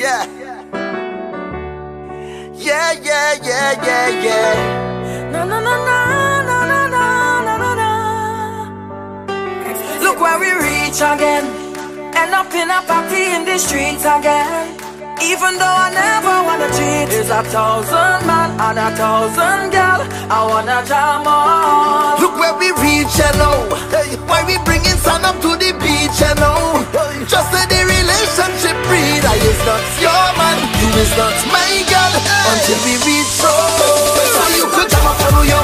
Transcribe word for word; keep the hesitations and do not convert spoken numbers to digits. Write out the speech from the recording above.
Yeah. Yeah, yeah, yeah, yeah, yeah. No, no, no, no, no, no, no, no, no, no. Look where we reach again. End up in a party in the streets again. Even though I never wanna cheat, there's a thousand man and a thousand girl I wanna jam on. Look where we reach, you know. Why we bringing sun up to the beach, you know. Just let the relationship breathe. I is not your man, you is not my girl, until we reach home. So you could jam up on your